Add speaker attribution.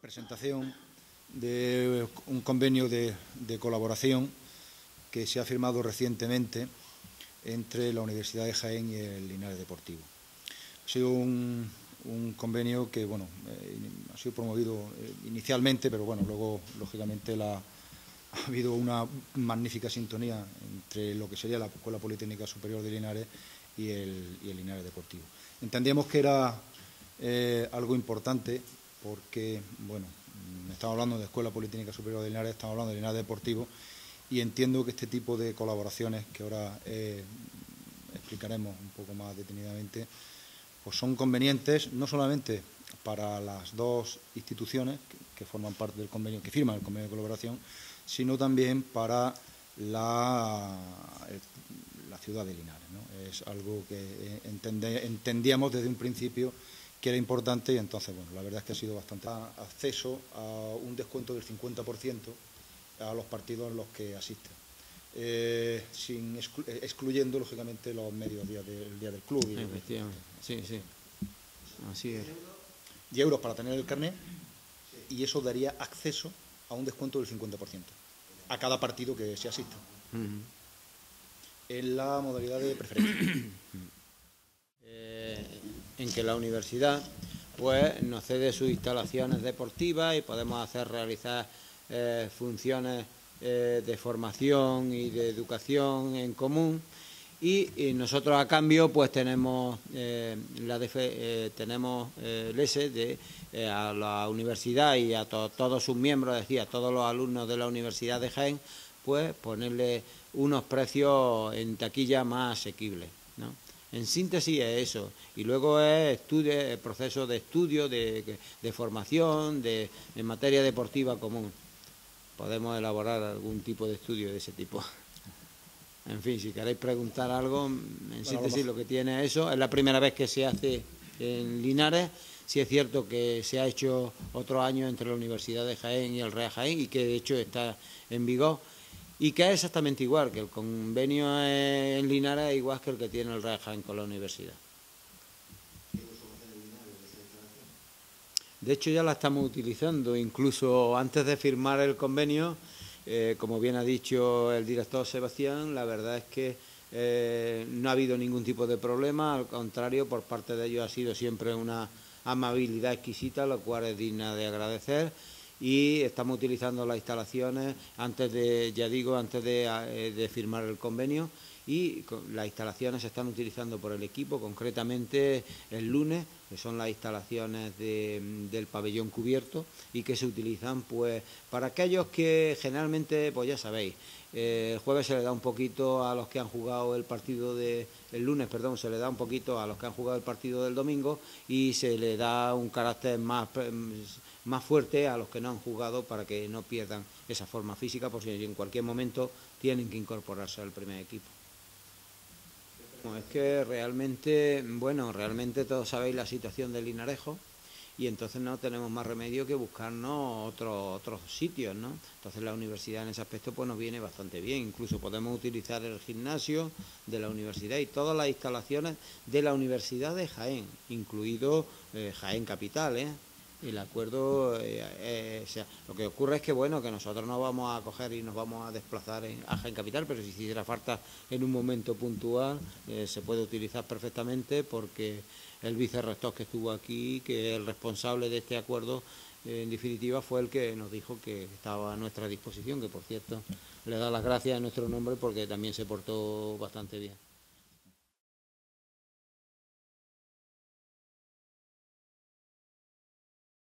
Speaker 1: Presentación de un convenio de colaboración que se ha firmado recientemente entre la Universidad de Jaén y el Linares Deportivo. Ha sido un convenio que ha sido promovido inicialmente, pero luego lógicamente ha habido una magnífica sintonía entre lo que sería la Escuela Politécnica Superior de Linares y el Linares Deportivo. Entendíamos que era algo importante porque, estamos hablando de Escuela Politécnica Superior de Linares, estamos hablando de Linares Deportivo, y entiendo que este tipo de colaboraciones, que ahora explicaremos un poco más detenidamente, pues son convenientes no solamente para las dos instituciones que forman parte del convenio, que firman el convenio de colaboración, sino también para la ciudad de Linares, ¿no? Es algo que entendíamos desde un principio que era importante, y entonces, la verdad es que ha sido bastante acceso a un descuento del 50% a los partidos en los que asisten, excluyendo, lógicamente, los medios días del día del club.
Speaker 2: Efectivamente, sí, así es.
Speaker 1: 10 euros para tener el carnet, y eso daría acceso a un descuento del 50% a cada partido que se asista. En la modalidad de preferencia.
Speaker 2: En que la universidad pues nos cede sus instalaciones deportivas y podemos realizar funciones de formación y de educación en común, y nosotros a cambio pues tenemos a la universidad y a todos sus miembros, es decir, a todos los alumnos de la Universidad de Jaén, pues ponerle unos precios en taquilla más asequibles, ¿no? En síntesis es eso, y luego es el proceso de estudio, de formación, en materia deportiva común. Podemos elaborar algún tipo de estudio de ese tipo. En fin, si queréis preguntar algo, en síntesis lo que tiene eso, es la primera vez que se hace en Linares. Sí es cierto que se ha hecho otro año entre la Universidad de Jaén y el Real Jaén, y que de hecho está en vigor, y que es exactamente igual, que el convenio en Linares es igual que el que tiene el Real Jaén con la universidad. De hecho ya la estamos utilizando, incluso antes de firmar el convenio, como bien ha dicho el director Sebastián, la verdad es que no ha habido ningún tipo de problema, al contrario, por parte de ellos ha sido siempre una amabilidad exquisita, lo cual es digna de agradecer. Y estamos utilizando las instalaciones antes de firmar el convenio, y las instalaciones se están utilizando por el equipo, concretamente el lunes, que son las instalaciones del pabellón cubierto, y que se utilizan pues para aquellos que generalmente, pues ya sabéis, el jueves se le da un poquito a los que han jugado el lunes, se le da un poquito a los que han jugado el partido del domingo, y se le da un carácter más fuerte a los que no han jugado, para que no pierdan esa forma física, por si en cualquier momento tienen que incorporarse al primer equipo. Es que realmente todos sabéis la situación del Linarejo, y entonces no tenemos más remedio que buscarnos otros sitios, ¿no? Entonces la universidad en ese aspecto pues nos viene bastante bien. Incluso podemos utilizar el gimnasio de la universidad y todas las instalaciones de la Universidad de Jaén, incluido Jaén Capital, El acuerdo, lo que ocurre es que que nosotros no vamos a coger y nos vamos a desplazar a Jaén Capital, pero si hiciera falta en un momento puntual se puede utilizar perfectamente, porque el vicerrector que estuvo aquí, que es el responsable de este acuerdo, en definitiva fue el que nos dijo que estaba a nuestra disposición, que por cierto le da las gracias en nuestro nombre porque también se portó bastante bien.